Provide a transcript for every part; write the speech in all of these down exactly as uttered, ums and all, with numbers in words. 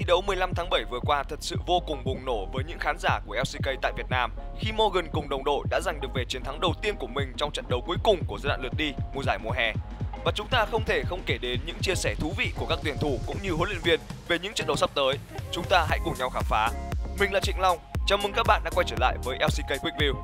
đấu mười lăm tháng bảy vừa qua thật sự vô cùng bùng nổ với những khán giả của lờ xê ca tại Việt Nam khi Morgan cùng đồng đội đã giành được về chiến thắng đầu tiên của mình trong trận đấu cuối cùng của giai đoạn lượt đi mùa giải mùa hè. Và chúng ta không thể không kể đến những chia sẻ thú vị của các tuyển thủ cũng như huấn luyện viên về những trận đấu sắp tới. Chúng ta hãy cùng nhau khám phá. Mình là Trịnh Long, chào mừng các bạn đã quay trở lại với lờ xê ca Quick View.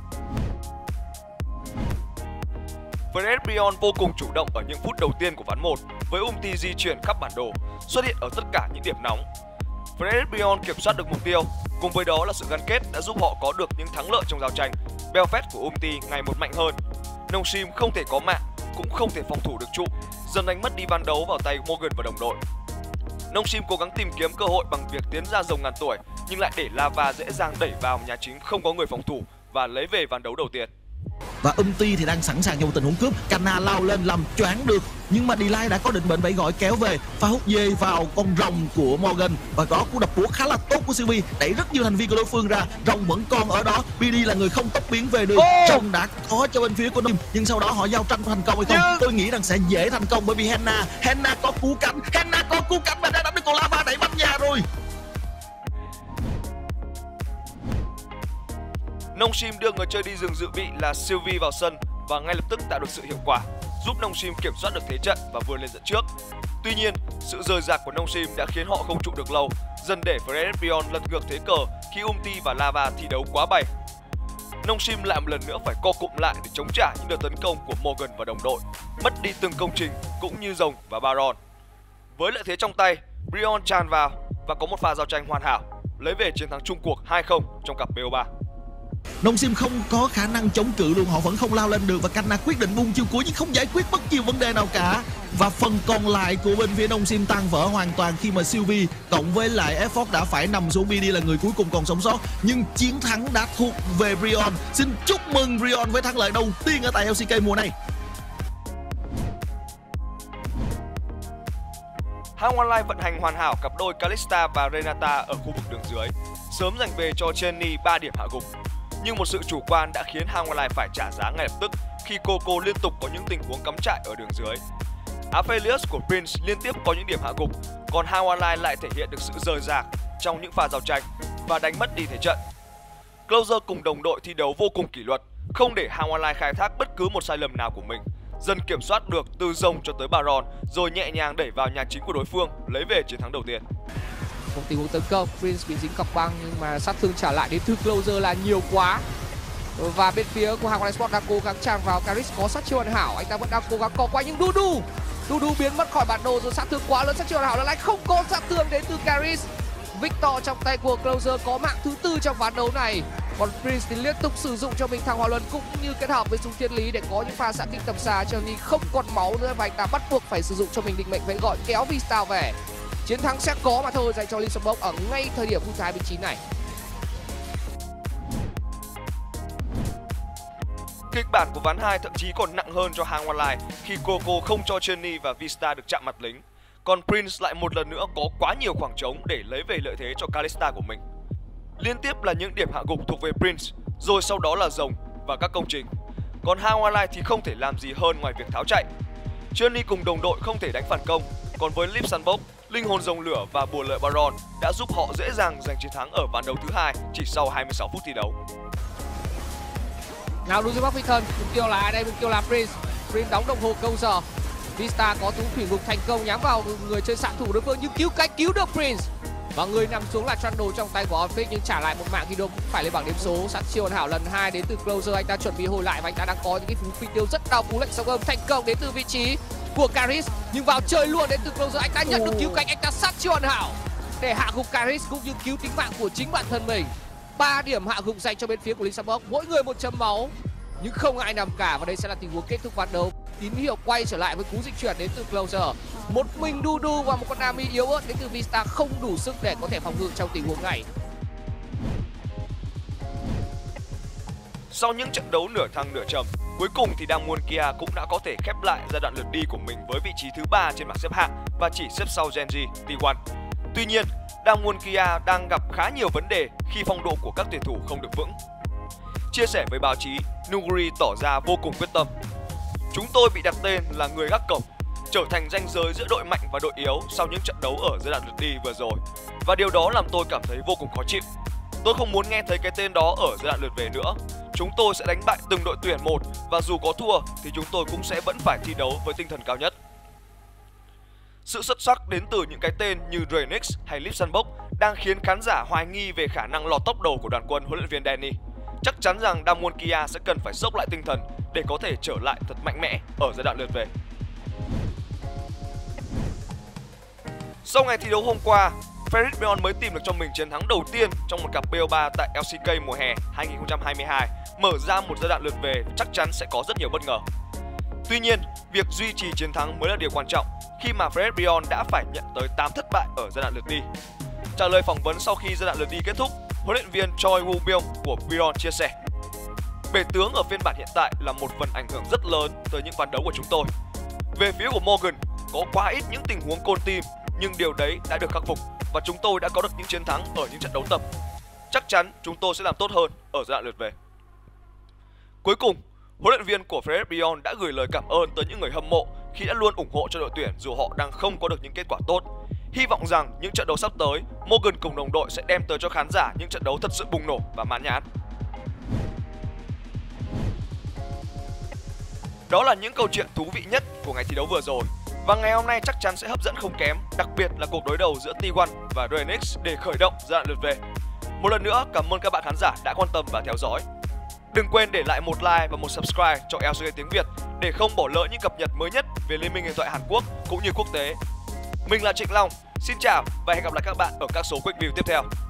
Fred Brion vô cùng chủ động ở những phút đầu tiên của ván một với ulti di chuyển khắp bản đồ, xuất hiện ở tất cả những điểm nóng. Fred Brion kiểm soát được mục tiêu, cùng với đó là sự gắn kết đã giúp họ có được những thắng lợi trong giao tranh. Belfast của ulti ngày một mạnh hơn. Nongshim không thể có mạng, cũng không thể phòng thủ được trụ, dần đánh mất đi ván đấu vào tay Morgan và đồng đội. Nongshim cố gắng tìm kiếm cơ hội bằng việc tiến ra rồng ngàn tuổi, nhưng lại để Lava dễ dàng đẩy vào nhà chính không có người phòng thủ và lấy về ván đấu đầu tiên. Và Umti thì đang sẵn sàng cho một tình huống cướp. Canna lao lên làm choáng được, nhưng mà Delay đã có định mệnh phải gọi kéo về, pha hút dê vào con rồng của Morgan và có cú đập búa khá là tốt của Sylvie, đẩy rất nhiều thành viên của đối phương ra. Rồng vẫn còn ở đó, pê đê là người không tốc biến về được. Rồng đã có cho bên phía của Nim, nhưng sau đó họ giao tranh thành công hay không? Nhưng... tôi nghĩ rằng sẽ dễ thành công bởi vì Henna, Henna có cú cánh, Henna có cú cánh và đã đánh được con Lava đẩy bắn nhà rồi. Nongshim đưa người chơi đi rừng dự bị là Sylvie vào sân và ngay lập tức tạo được sự hiệu quả, giúp Nongshim kiểm soát được thế trận và vươn lên dẫn trước. Tuy nhiên, sự rời rạc của Nongshim đã khiến họ không trụ được lâu, dần để Fred Brion lật ngược thế cờ khi Umti và Lava thi đấu quá bay. Nongshim lại một lần nữa phải co cụm lại để chống trả những đợt tấn công của Morgan và đồng đội, mất đi từng công trình cũng như rồng và Baron. Với lợi thế trong tay, Brion tràn vào và có một pha giao tranh hoàn hảo, lấy về chiến thắng chung cuộc hai không trong cặp bê o ba. Nongshim không có khả năng chống cự luôn, họ vẫn không lao lên được và Canna quyết định bung chiêu cuối nhưng không giải quyết bất kỳ vấn đề nào cả. Và phần còn lại của bên phía Nongshim tan vỡ hoàn toàn khi mà Sylvie cộng với lại Effort đã phải nằm xuống. pê đê là người cuối cùng còn sống sót, nhưng chiến thắng đã thuộc về Brion. Xin chúc mừng Brion với thắng lợi đầu tiên ở tại lờ xê ca mùa này. Hang Online vận hành hoàn hảo cặp đôi Kalista và Renata ở khu vực đường dưới, sớm giành về cho Jenny ba điểm hạ gục. Nhưng một sự chủ quan đã khiến Hang Online phải trả giá ngay lập tức khi Coco liên tục có những tình huống cắm trại ở đường dưới. Aphelios của Prince liên tiếp có những điểm hạ gục, còn Hang Online lại thể hiện được sự rời rạc trong những pha giao tranh và đánh mất đi thế trận. Closer cùng đồng đội thi đấu vô cùng kỷ luật, không để Hang Online khai thác bất cứ một sai lầm nào của mình, dần kiểm soát được từ rồng cho tới Baron, rồi nhẹ nhàng đẩy vào nhà chính của đối phương, lấy về chiến thắng đầu tiên. Một tình huống tấn công, Prince bị dính cọc băng nhưng mà sát thương trả lại đến từ Closer là nhiều quá. Và bên phía của Hang Online Sport đang cố gắng tràn vào. Caris có sát chiêu hoàn hảo, anh ta vẫn đang cố gắng co quay nhưng Dudu Dudu biến mất khỏi bản đồ rồi, sát thương quá lớn, sát chiêu hoàn hảo lại không có sát thương đến từ Caris. Victor trong tay của Closer có mạng thứ tư trong ván đấu này, còn Prince thì liên tục sử dụng cho mình thằng Hỏa Luân cũng như kết hợp với súng thiên lý để có những pha xạ kích tầm xa, cho nên không còn máu nữa và anh ta bắt buộc phải sử dụng cho mình định mệnh, phải gọi kéo V-Star về. Chiến thắng sẽ có mà thôi dành cho Lisambok ở ngay thời điểm phút hai mươi chín này. Kịch bản của ván hai thậm chí còn nặng hơn cho Hang Online khi Coco không cho Jenny và V-Star được chạm mặt lính. Còn Prince lại một lần nữa có quá nhiều khoảng trống để lấy về lợi thế cho Kalista của mình. Liên tiếp là những điểm hạ gục thuộc về Prince, rồi sau đó là rồng và các công trình. Còn Hang Online thì không thể làm gì hơn ngoài việc tháo chạy. Jenny cùng đồng đội không thể đánh phản công, còn với Lisambok, linh hồn rồng lửa và bùa lợi Baron đã giúp họ dễ dàng giành chiến thắng ở ván đấu thứ hai chỉ sau hai mươi sáu phút thi đấu. Nào đối với Bắc Phi Thân, mục tiêu là ai đây? Mục tiêu là Prince. Prince đóng đồng hồ câu giờ. V-Star có tú thủy ngục thành công nhắm vào người chơi xạ thủ đối phương nhưng cứu cách cứu được Prince. Và người nằm xuống là Trundle trong tay của Onfix nhưng trả lại một mạng khi cũng phải lên bảng điểm số. Sát chiêu hoàn hảo lần hai đến từ Closer, anh ta chuẩn bị hồi lại và anh ta đang có những cái cú phi tiêu rất đau, cú lệnh sóng âm thành công đến từ vị trí của Caris nhưng vào chơi luôn đến từ Closer, anh ta nhận được cứu cánh, anh ta sát chiêu hoàn hảo để hạ gục Caris cũng như cứu tính mạng của chính bản thân mình. ba điểm hạ gục dành cho bên phía của Lisambok, mỗi người một chấm máu nhưng không ai nằm cả, và đây sẽ là tình huống kết thúc ván đấu. Tín hiệu quay trở lại với cú dịch chuyển đến từ Closer. Một mình Dudu và một con Nami yếu ớt đến từ V-Star không đủ sức để có thể phòng ngự trong tình huống này. Sau những trận đấu nửa thăng nửa trầm, cuối cùng thì Damwon Kia cũng đã có thể khép lại giai đoạn lượt đi của mình với vị trí thứ ba trên bảng xếp hạng và chỉ xếp sau Genji, T một. Tuy nhiên, Damwon Kia đang gặp khá nhiều vấn đề khi phong độ của các tuyển thủ không được vững. Chia sẻ với báo chí, Nuguri tỏ ra vô cùng quyết tâm. Chúng tôi bị đặt tên là người gác cổng. trở thành ranh giới giữa đội mạnh và đội yếu sau những trận đấu ở giai đoạn lượt đi vừa rồi. Và điều đó làm tôi cảm thấy vô cùng khó chịu. Tôi không muốn nghe thấy cái tên đó ở giai đoạn lượt về nữa. Chúng tôi sẽ đánh bại từng đội tuyển một và dù có thua thì chúng tôi cũng sẽ vẫn phải thi đấu với tinh thần cao nhất. Sự xuất sắc đến từ những cái tên như Renix hay Lipsenbach đang khiến khán giả hoài nghi về khả năng lọt top đầu của đoàn quân huấn luyện viên Danny. Chắc chắn rằng Damwon Kia sẽ cần phải sốc lại tinh thần để có thể trở lại thật mạnh mẽ ở giai đoạn lượt về. Sau ngày thi đấu hôm qua, Ferrit Bion mới tìm được cho mình chiến thắng đầu tiên trong một cặp bê o ba tại lờ xê ca mùa hè hai nghìn không trăm hai mươi hai, mở ra một giai đoạn lượt về chắc chắn sẽ có rất nhiều bất ngờ. Tuy nhiên, việc duy trì chiến thắng mới là điều quan trọng khi mà Ferrit Bion đã phải nhận tới tám thất bại ở giai đoạn lượt đi. Trả lời phỏng vấn sau khi giai đoạn lượt đi kết thúc, huấn luyện viên Choi Woo Byung của Bion chia sẻ: "Bể tướng ở phiên bản hiện tại là một phần ảnh hưởng rất lớn tới những ván đấu của chúng tôi. Về phía của Morgan, có quá ít những tình huống côn tim, nhưng điều đấy đã được khắc phục và chúng tôi đã có được những chiến thắng ở những trận đấu tập. Chắc chắn chúng tôi sẽ làm tốt hơn ở giai đoạn lượt về." Cuối cùng, huấn luyện viên của Ferrit Bion đã gửi lời cảm ơn tới những người hâm mộ khi đã luôn ủng hộ cho đội tuyển dù họ đang không có được những kết quả tốt. Hy vọng rằng những trận đấu sắp tới, Morgan cùng đồng đội sẽ đem tới cho khán giả những trận đấu thật sự bùng nổ và mãn nhãn. Đó là những câu chuyện thú vị nhất của ngày thi đấu vừa rồi. Và ngày hôm nay chắc chắn sẽ hấp dẫn không kém, đặc biệt là cuộc đối đầu giữa T một và Renix để khởi động giai đoạn lượt về. Một lần nữa, cảm ơn các bạn khán giả đã quan tâm và theo dõi. Đừng quên để lại một like và một subscribe cho lờ xê ca tiếng Việt để không bỏ lỡ những cập nhật mới nhất về Liên minh huyền thoại Hàn Quốc cũng như quốc tế. Mình là Trịnh Long, xin chào và hẹn gặp lại các bạn ở các số quick view tiếp theo.